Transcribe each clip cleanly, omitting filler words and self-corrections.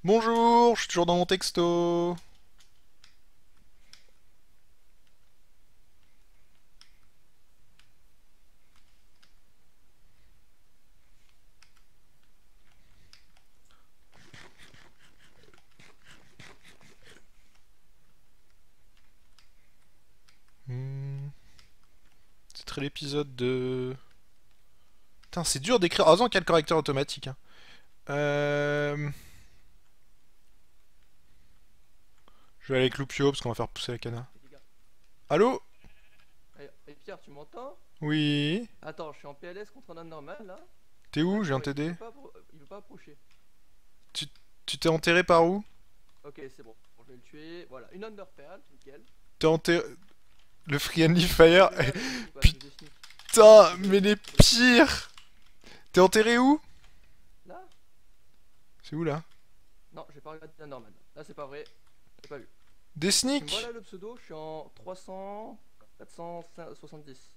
Bonjour, je suis toujours dans mon texto. Hmm, C'est très l'épisode de... Putain, c'est dur d'écrire. Heureusement qu'il y a le correcteur automatique. Hein. Je vais aller avec Loupio parce qu'on va faire pousser la cana. Les gars. Allô? Pierre, tu m'entends? Oui? Attends, je suis en PLS contre un homme normal là. T'es En fait, où? Je viens il t'aider. veut pas, il veut pas approcher. Tu tu t'es enterré par où? Ok, c'est bon. Bon, je vais le tuer. Voilà, une Underpearl, nickel. T'es enterré... Le Friendly Est-ce que Fire... je vais avec lui ou pas? Je vais sneak. Putain, Je vais mais les sneak. pires! T'es enterré où? Là? C'est où là? Non, j'ai pas regardé Underman. Là, c'est pas vrai. J'ai pas vu. Des Tu me vois sneaks? là le pseudo? Je suis en 300, 470.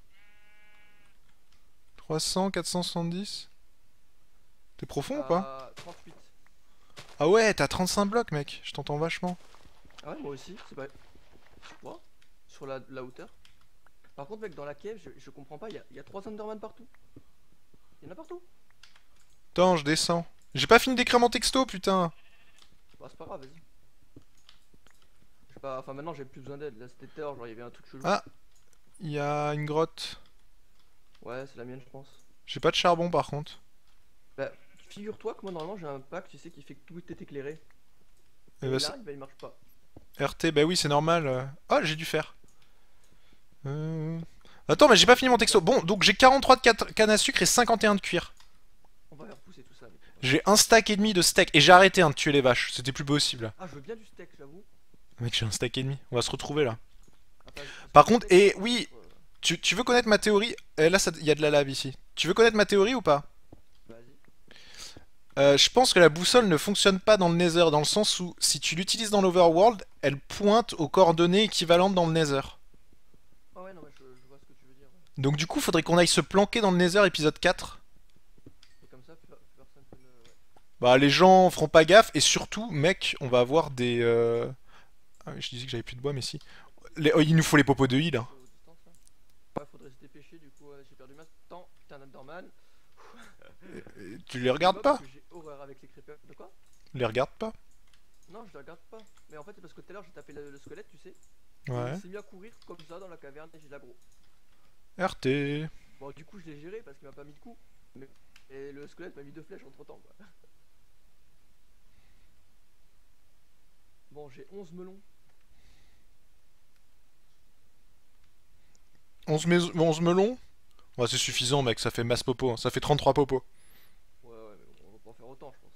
300, 470? T'es Je suis profond ou pas? à 38. Ah ouais, t'as 35 blocs, mec. Je t'entends vachement. Ah ouais, moi aussi. C'est pas. Tu vois? Sur la hauteur. Par contre, mec, dans la cave, je comprends pas. Il y a 3 Underman partout. Il y en a partout. Attends, je descends. J'ai pas fini d'écrire mon texto, putain. Bah, c'est pas grave, vas-y. Je sais pas, enfin maintenant j'ai plus besoin d'aide. Là c'était tard, genre il y avait un truc chelou. Ah, il y a une grotte. Ouais, c'est la mienne, je pense. J'ai pas de charbon par contre. Bah, figure-toi que moi normalement j'ai un pack, tu sais, qui fait que tout est éclairé. Eh Et bah, là, il marche pas. RT, bah oui, c'est normal. Ah, j'ai dû faire. Euh, Attends, mais j'ai pas fini mon texto. Bon, donc j'ai 43 de canne à sucre et 51 de cuir. On va repousser tout ça, mec. On va J'ai repousser un tout ça. stack et demi de steak. Et j'ai arrêté de tuer les vaches. C'était plus possible. Ah, je veux bien du steak, j'avoue. Mec, j'ai un stack et demi. On va se retrouver là. Enfin, parce que Par le contre, steak, et par oui, contre. tu veux connaître ma théorie? Là, il y a de la lave ici. Tu veux connaître ma théorie ou pas? Vas-y. Je pense que la boussole ne fonctionne pas dans le Nether, dans le sens où si tu l'utilises dans l'Overworld, elle pointe aux coordonnées équivalentes dans le Nether. Ah ouais, non, mais je vois ce que tu veux dire. Ouais. Donc du coup, faudrait qu'on aille se planquer dans le Nether épisode 4. Et comme ça, personne peut me. Ouais. Bah les gens feront pas gaffe, et surtout, mec, on va avoir des... Ah oui, je disais que j'avais plus de bois, mais si. Oh, il nous faut les popos de heal. Hein. Aux distances là. Ouais, faudrait se dépêcher, du coup, j'ai perdu ma temps. Putain, Underman. Tu les Dis regardes pas parce pas? que j'ai horreur avec les creepers. De quoi? Les regardes pas? Non, je les regarde pas. Mais en fait, c'est parce que tout à l'heure j'ai tapé le squelette, tu sais. Et il Ouais. s'est mis à courir comme ça dans la caverne et j'ai l'aggro. RT. Bon, du coup, je l'ai géré parce qu'il m'a pas mis de coup. Mais et le squelette m'a mis 2 flèches entre temps, quoi. Bon, j'ai 11 melons. 11 melons? Ouais, c'est suffisant, mec, ça fait masse popo. Hein. Ça fait 33 popos. Ouais, ouais, mais bon, on va pas en faire autant, je pense.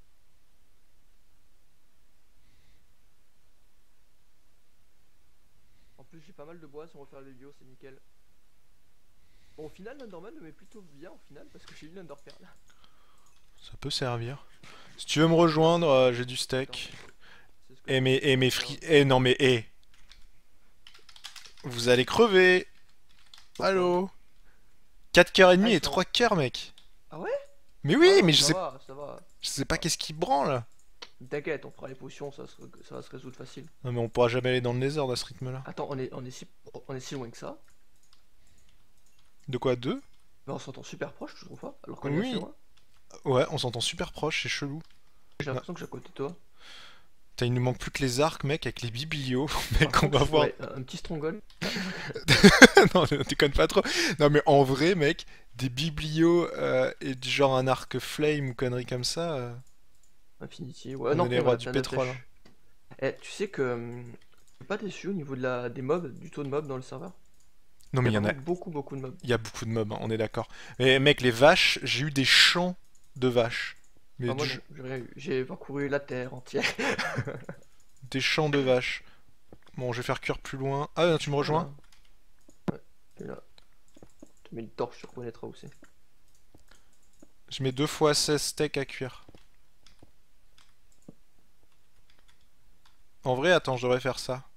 En plus, j'ai pas mal de bois. Si on veut faire le bio, c'est nickel. Bon, au final, l'Underman me met plutôt bien au final parce que j'ai une Underpearl. Ça peut servir. Si tu veux me rejoindre, j'ai du Attends, steak. c'est ce que Eh je mais, fais. eh mais Alors, Eh non mais, eh. Vous allez crever. pourquoi? Allô? 4 coeurs et Ah, demi ils et sont. 3 coeurs, mec. Ah ouais? Mais Ah oui, non, mais mais ça va, ça va. je sais pas Ah, qu'est-ce qui branle. t'inquiète, on fera les potions, ça va se résoudre facile. Non mais on pourra jamais aller dans le Nether à ce rythme-là. Attends, on est si loin que ça. De quoi, 2? Mais on s'entend super proche, je trouve pas, alors qu'on est assez Oui. loin. Ouais, on s'entend super proche, c'est chelou. J'ai Non. l'impression que je suis à côté de toi. Il nous manque plus que les arcs, mec, avec les biblios. Par Mec, on contre, va voir. ouais, un petit stronghold. Non, ne déconne pas trop. Non mais en vrai, mec, des biblios et du genre un arc flame ou conneries comme ça, Infinity. Ouais, on non, est les après, on rois a du plein de pétrole. Hein. flèches. Eh, tu sais que je suis pas déçu au niveau des mobs, du taux de mobs dans le serveur. Non Il mais y a il y en a, vraiment beaucoup, beaucoup de mobs. il y a beaucoup de mobs, hein, on est d'accord. Mais mec, les vaches, j'ai eu des champs de vaches. Mais Enfin, moi non, j'ai rien eu. J'ai parcouru la terre entière. des champs de vaches. Bon, je vais faire cuire plus loin. Ah, non, tu me rejoins? Voilà. Ouais, et là, tu mets une torche, tu reconnaîtras où c'est. Je mets 2 fois 16 steaks à cuire. En vrai, attends, je devrais faire ça.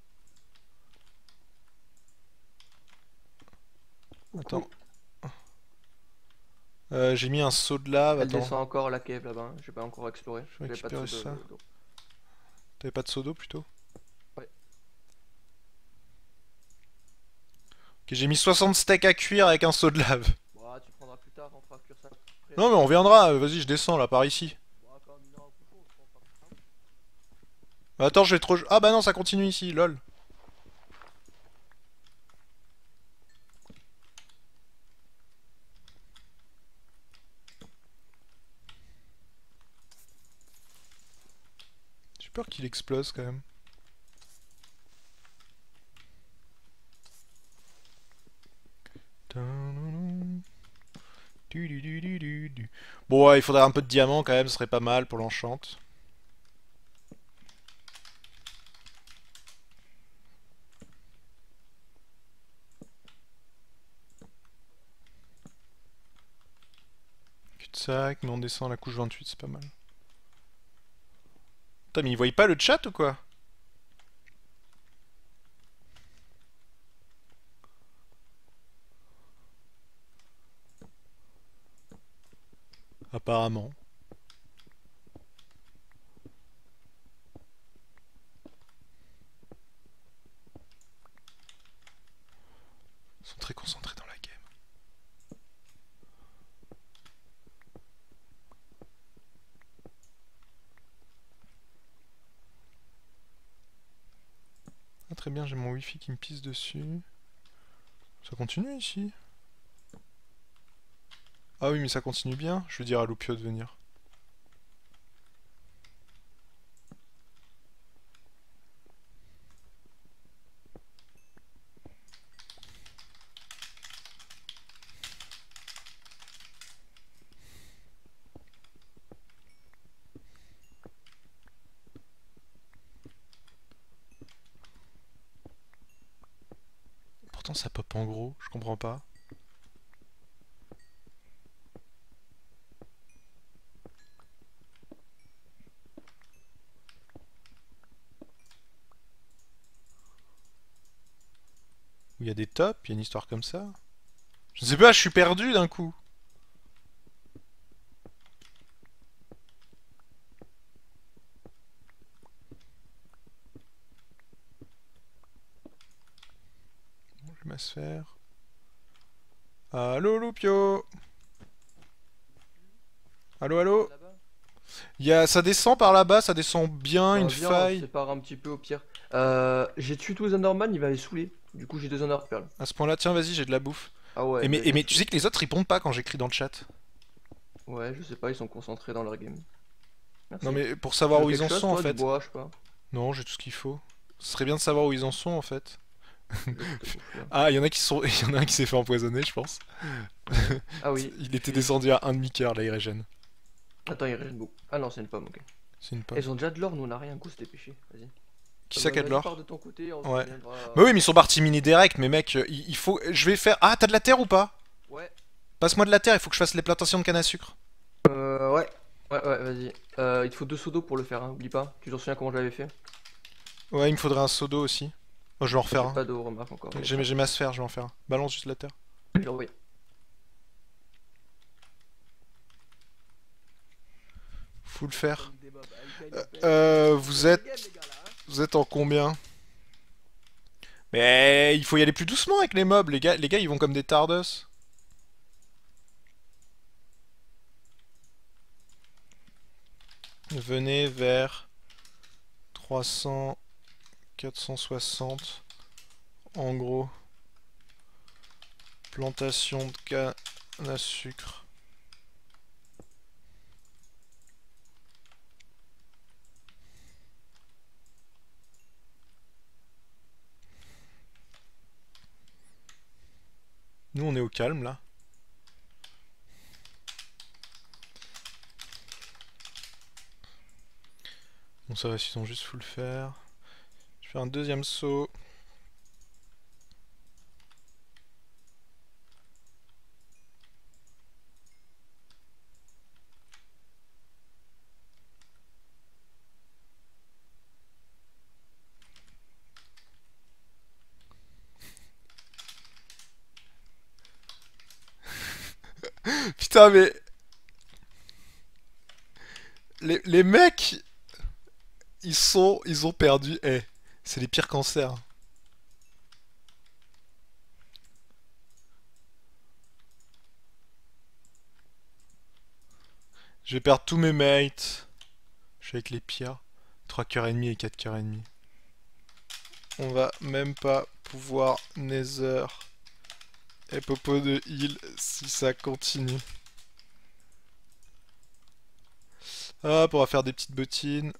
Attends. Coucou. J'ai mis un seau de lave, Elle attends. descend encore la cave là-bas, hein. J'ai pas encore exploré. Je vais J'avais pas de récupérer saut ça. d'eau. T'avais pas de seau d'eau plutôt? Ouais. Ok, j'ai mis 60 steaks à cuire avec un seau de lave. Bon, tu prendras plus tard, on fera cuire ça après. Non mais on reviendra, vas-y je descends là par ici. Bon, quand on ira au couchon, on fera plus tard. Attends je vais trop... Ah bah non ça continue ici, lol. J'ai peur qu'il explose quand même. Bon ouais, il faudrait un peu de diamant quand même, ce serait pas mal pour l'enchant. Cul-de-sac, mais on descend à la couche 28, c'est pas mal. Putain mais ils voient pas le chat ou quoi? Apparemment. Ils sont très concentrés dans la game. Ah très bien, j'ai mon wifi qui me pisse dessus. Ça continue ici? Ah oui mais ça continue bien, je vais dire à Loupio de venir. Pourtant ça pop en gros, je comprends pas. Où il y a des tops, il y a une histoire comme ça. Je sais pas, je suis perdu d'un coup. Bon, j'ai ma sphère. Allo Loupio. Allo allo. Là-bas. Ça descend par là-bas, ça descend bien, une Bah, viens, on se faille. sépare un petit peu au pire. J'ai tué tous les Enderman, il va les saouler. Du coup, j'ai deux Ender Pearls. À ce point-là, tiens, vas-y, j'ai de la bouffe. Ah ouais, Et bah, mais, il et va mais tu saouler. sais que les autres répondent pas quand j'écris dans le chat. Ouais, je sais pas, ils sont concentrés dans leur game. Non Merci. mais pour Tu savoir veux où ils quelque en chose, sont en toi, du fait. bois, je sais pas. Non, j'ai tout ce qu'il faut. Ce serait bien de savoir où ils en sont en fait. Laisse te bouffer. Ah, il y en a qui sont. Il y en a un qui s'est fait empoisonner, je pense. Ouais. Ah oui, Il était j'ai descendu à un demi-cœur, là, il régène. Attends, il reste beaucoup. Ah non, c'est une pomme, ok. C'est une pomme. Elles ont déjà de l'or, nous on a rien, go se dépêcher, vas-y. Qui ça qui a de Vas-y, pars l'or? de ton côté, on se Ouais. reviendra. Bah oui, mais ils sont partis mini direct, mais mec, il faut. Je vais faire. Ah, t'as de la terre ou pas? Ouais, Passe-moi de la terre, il faut que je fasse les plantations de canne à sucre. ouais. Ouais, vas-y. Il te faut deux seaux d'eau pour le faire, hein, oublie pas. Tu t'en souviens comment je l'avais fait? Ouais, il me faudrait un seau d'eau aussi. Oh, je vais en refaire J'ai un. pas d'eau, remarque encore. J'ai ma sphère, je vais en faire un. Balance juste la terre. Oui. Faut le faire. Des mobs. Ils Vous gagnent le êtes. game, les gars, là, hein. Vous êtes en combien? Mais il faut y aller plus doucement avec les mobs, les gars ils vont comme des tardos. Venez vers 300, 460. En gros, plantation de canne à sucre. Nous on est au calme là. Bon ça va, ils sont juste full faire. Je fais un deuxième saut. Putain, mais les mecs, ils ont perdu. Eh, c'est les pires cancers. Je vais perdre tous mes mates. Je suis avec les pires. 3 cœurs et demi et 4 cœurs et demi. On va même pas pouvoir Nether et Popo de heal si ça continue. Hop, on va faire des petites bottines.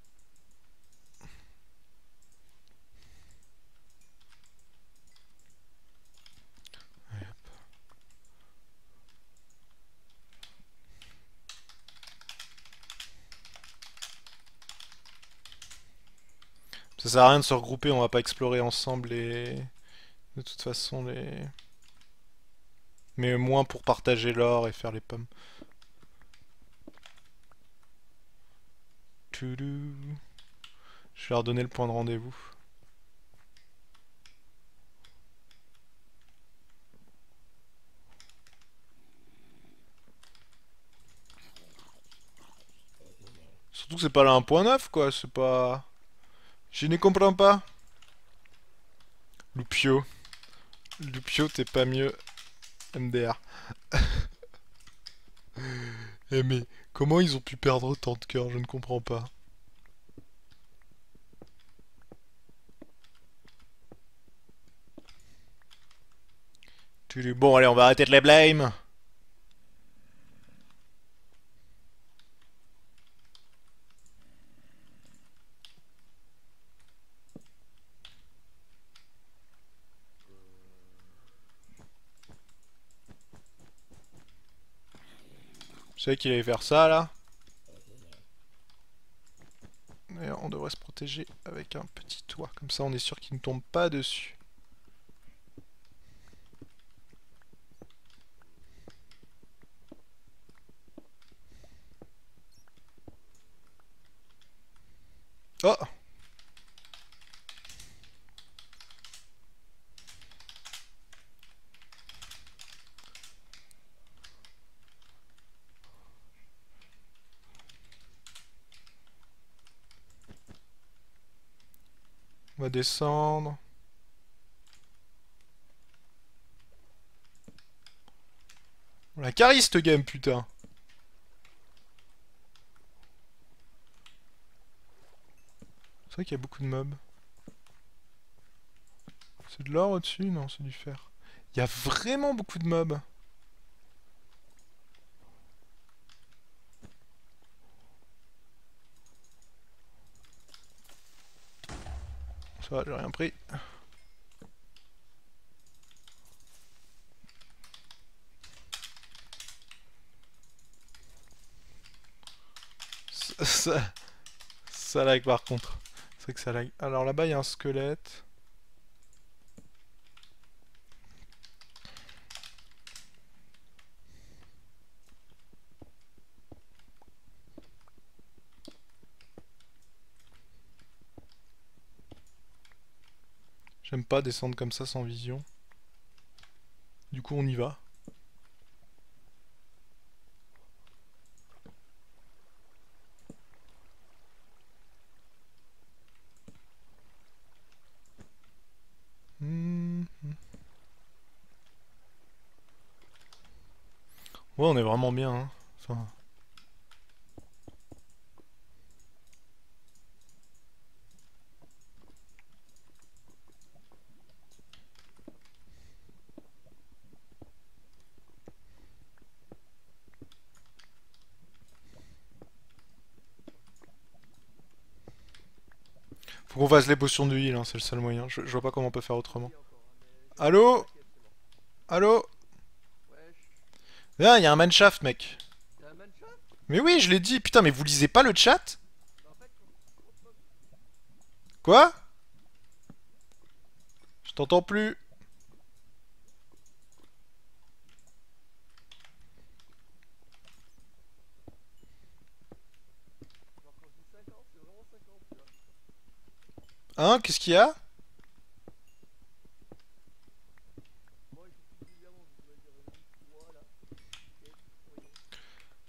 Ça sert à rien de se regrouper, on va pas explorer ensemble et... De toute façon, les... Mais moins pour partager l'or et faire les pommes. Toudou. Je vais leur donner le point de rendez-vous. Surtout que c'est pas là un point neuf quoi, c'est pas... Je ne comprends pas. Loupio. Loupio, t'es pas mieux. MDR. Eh mais, comment ils ont pu perdre autant de cœur, je ne comprends pas. Bon allez, on va arrêter de les blame. Je savais qu'il allait faire ça là. D'ailleurs, on devrait se protéger avec un petit toit, comme ça on est sûr qu'il ne tombe pas dessus. Oh! On va descendre. On la carry cette game, putain. C'est vrai qu'il y a beaucoup de mobs. C'est de l'or au-dessus? Non, c'est du fer. Il y a vraiment beaucoup de mobs. Ça va, j'ai rien pris. Ça, ça lag par contre. C'est vrai que ça lag. Alors là-bas, il y a un squelette. J'aime pas descendre comme ça sans vision. Du coup, on y va. Ouais, on est vraiment bien, hein. Enfin... Faut qu'on fasse les potions de heal, hein, c'est le seul moyen. Je vois pas comment on peut faire autrement. Allô? Allô? Ah, il y a un manshaft, mec. Mais oui, je l'ai dit. Putain, mais vous lisez pas le chat? Quoi? Je t'entends plus. Hein? Qu'est-ce qu'il y a?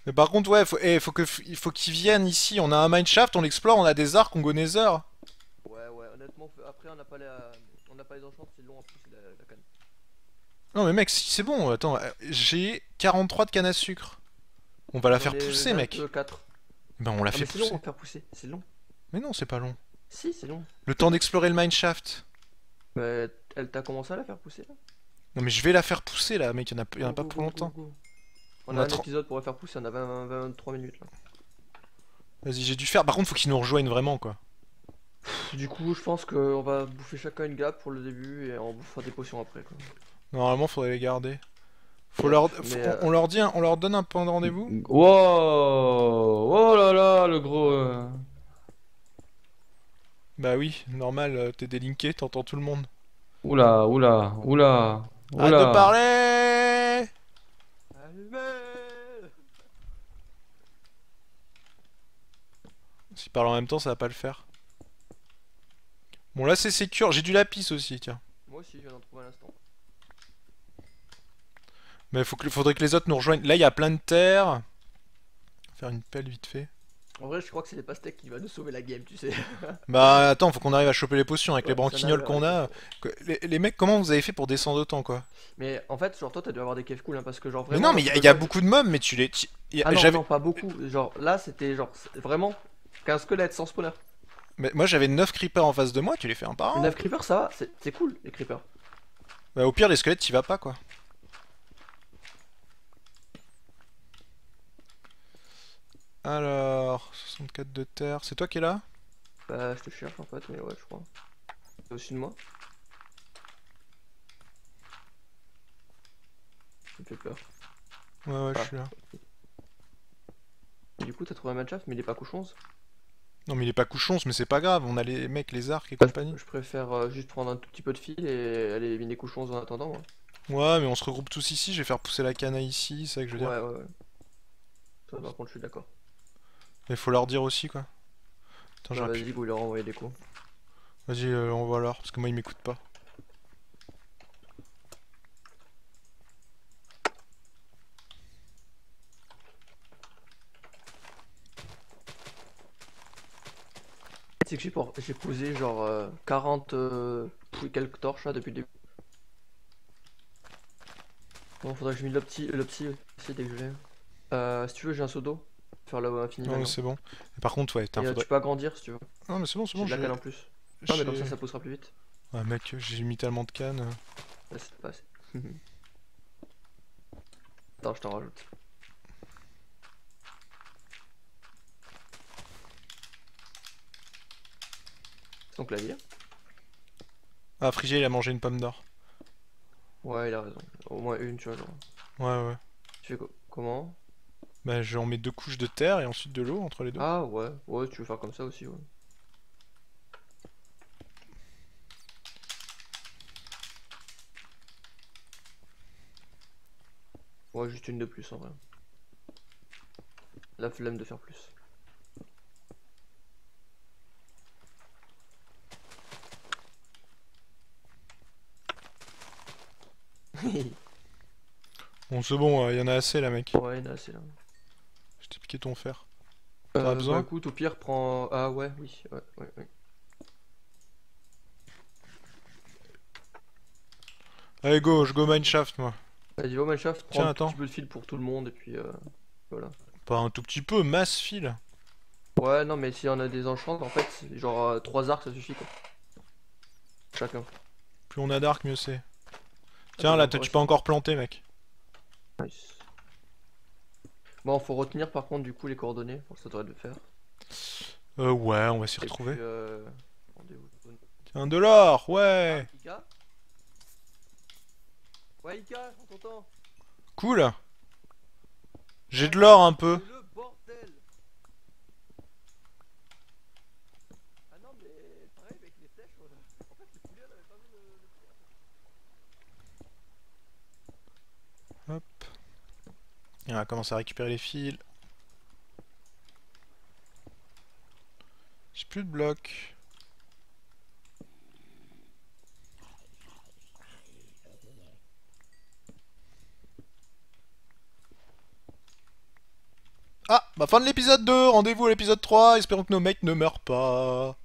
Mais par contre, ouais, il faut qu'ils viennent ici. On a un mineshaft, on l'explore, on a des arcs, on go nether. Ouais, ouais, honnêtement, après on n'a pas les enchantes, c'est long à pousser la canne. Non mais mec, si c'est bon, attends, j'ai 43 de canne à sucre. On va la J'en faire ai pousser, mec. 24. Ben on la Ah fait mais c'est long pousser. à faire pousser, c'est long. Mais non, c'est pas long. Si, c'est long. Le temps d'explorer le mineshaft. Bah, elle t'a commencé à la faire pousser là? Non mais je vais la faire pousser là, mec, y en a Go, pas go, pour go, go, longtemps. go. On On a a un 30... épisode pour la faire pousser, on a 23 minutes là. Vas-y, j'ai dû faire. Par contre, faut qu'ils nous rejoignent vraiment, quoi. Du coup, je pense qu'on va bouffer chacun une grappe pour le début et on bouffera des potions après quoi. Normalement, faudrait les garder. Mais On leur dit, on leur donne un point de rendez-vous. Wow! Oh là là, le gros. Bah oui, normal, t'es délinqué, t'entends tout le monde. Oula, oula, oula, Arrête de oula. parler! allumez! S'ils parlent en même temps, ça va pas le faire. Bon, là c'est sécure. J'ai du lapis aussi, tiens. Moi aussi, je viens d'en trouver un instant. Mais faudrait que les autres nous rejoignent. Là, il y a plein de terre. Faire une pelle vite fait. En vrai, je crois que c'est les pastèques qui va nous sauver la game, tu sais. Bah attends, faut qu'on arrive à choper les potions avec les Ouais, ça branquignoles nage qu'on avec a. Les mecs, comment vous avez fait pour descendre autant, quoi? Mais en fait, genre toi, t'as dû avoir des caves cool, hein, parce que genre Mais vraiment, non, mais genre, il y a beaucoup de mobs, mais tu les... Ah non, J'avais... non, pas beaucoup. Genre là, c'était genre vraiment qu'un squelette sans spawner. Mais moi j'avais 9 creepers en face de moi, tu les fais un par Les un. 9 creepers, ça va, c'est cool, les creepers. Bah au pire, les squelettes, t'y vas pas, quoi. Alors, 64 de terre. C'est toi qui es là? Bah, je te cherche en fait, mais ouais, je crois. C'est au-dessus de moi. Ça me fait peur. Ouais, ouais, je Ah. suis là. Et du coup, t'as trouvé un match-up, mais il est pas couchon. Non, mais il est pas couchon, mais c'est pas grave. On a les mecs, les arcs et compagnie. Je préfère juste prendre un tout petit peu de fil et aller miner couchons en attendant, moi. Ouais, mais on se regroupe tous ici. Je vais faire pousser la canne à ici, c'est ça que je veux dire. Ouais, ouais, ouais. Ça, par contre, je suis d'accord. Mais faut leur dire aussi, quoi. Attends, Bah, j'aurais vas-y, pu... go, leur envoyer des coups. Vas-y, on va leur, parce que moi, ils m'écoutent pas. C'est que j'ai posé genre 40 quelques torches là depuis le début. Bon, faudrait que je mette le petit aussi dès que je l'ai. Si tu veux, j'ai un seau d'eau. Faire là infini Non, mais maintenant. c'est bon. Et par contre, ouais, Et faudrait... tu peux agrandir si tu veux. Non, mais c'est bon, J'ai de la canne en plus. Non, mais comme ça poussera plus vite. Ouais, mec, j'ai mis tellement de cannes. Là, c'est pas assez. Attends, je t'en rajoute. C'est ton clavier? Ah, Frigé, il a mangé une pomme d'or. Ouais, il a raison. Au moins une, tu vois, genre. Ouais, ouais. Tu fais comment? Bah, j'en mets 2 couches de terre et ensuite de l'eau entre les deux. Ah, ouais. Ouais, tu veux faire comme ça aussi, ouais. Ouais, juste une de plus en vrai. La flemme de faire plus. Bon, c'est bon, il y en a assez là, mec. Ouais, il y en a assez là. Je t'ai piqué ton fer. T'en as Bah besoin? écoute, au pire, prends. Ah, ouais, oui, ouais, ouais, ouais. Allez, go, je go mineshaft, moi. Vas-y, va Minecraft, prends Tiens, un tout attends. petit peu de fil pour tout le monde et puis voilà. Pas un tout petit peu, masse fil. Ouais, non, mais si on a des enchantes, en fait, genre 3 arcs ça suffit quoi. Chacun. Plus on a d'arc, mieux c'est. Tiens, Attends, là, encore tu un peux fil. encore planter, mec. Nice. Bon, faut retenir par contre du coup les coordonnées, pour que ça devrait le faire. Ouais, on va s'y Et retrouver. puis, rendez-vous. Tiens, de l'or, Ah, ouais. Ika? Ouais, Ika, on t'entend. Cool. J'ai de l'or un peu. C'est le bordel. Ah non, mais pareil avec les flèches, en fait, le poulet, on avait pas vu le poulet. Hop. Et on va commencer à récupérer les fils. J'ai plus de blocs. Ah, bah fin de l'épisode 2, rendez-vous à l'épisode 3, espérons que nos mates ne meurent pas.